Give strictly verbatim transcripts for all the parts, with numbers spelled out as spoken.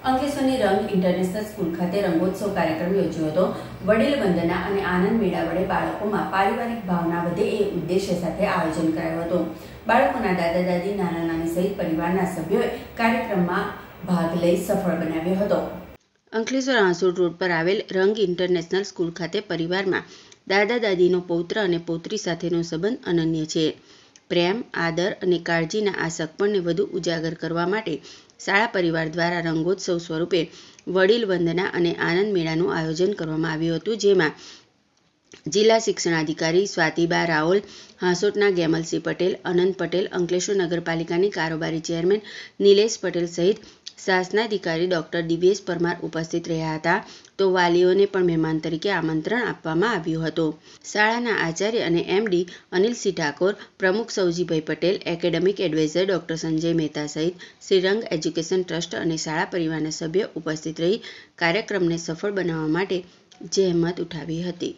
અંકલેશ્વરની રંગ international school ખાતે રંગોત્સવ કાર્યક્રમ યોજાયો હતો। વડીલ વંદના અને આનંદ મેળા વડે બાળકોમાં પારિવારિક ભાવના વધે એ ઉદ્દેશ્ય સાથે આયોજન કરાયું હતું। બાળકોના દાદા દાદી નાના નાની સહિત પરિવારના સભ્યોએ કાર્યક્રમમાં ભાગ લઈ સફળ બનાવ્યો હતો। અંકલેશ્વર હાંસોડ રોડ પર આવેલ રંગ ઇન્ટરનેશનલ સ્કૂલ ખાતે પરિવારમાં દાદા દાદીનો પૌત્ર અને પૌત્રી સાથેનો સંબંધ અનન્ય છે। પ્રેમ, આદર અને કાળજીના આ સગપણને વધુ ઉજાગર કરવા માટે શાળા પરિવાર દ્વારા રંગોત્સવ સ્વરૂપે વડીલ વંદના અને આનંદ મેળાનું આયોજન કરવામાં આવ્યું હતું, જેમાં જિલ્લા શિક્ષણાધિકારી સ્વાતિબા રાઓલ, હાંસોટના ગેમલસિંહ પટેલ, અનંત પટેલ, અંકલેશ્વર નગરપાલિકાની કારોબારી ચેરમેન નિલેશ પટેલ સહિત શાસનાધિકારી ડોક્ટર દિવ્યેશ પરમાર ઉપસ્થિત રહ્યા હતા, તો વાલીઓને પણ મહેમાન તરીકે આમંત્રણ આપવામાં આવ્યું હતું। શાળાના આચાર્ય અને એમડી અનિલસિંહ ઠાકોર, પ્રમુખ Saujibhai Patel, academic adviser doctor Sanjay Mehta સહિત શ્રીરંગ એજ્યુકેશન ટ્રસ્ટ અને શાળા પરિવારના સભ્યો ઉપસ્થિત રહી કાર્યક્રમને સફળ બનાવવા માટે જહેમત ઉઠાવી હતી।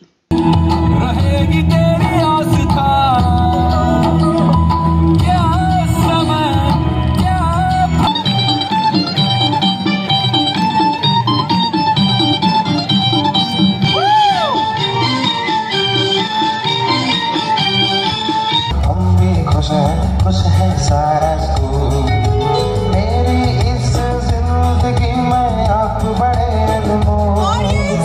खुश है सारा स्कूल।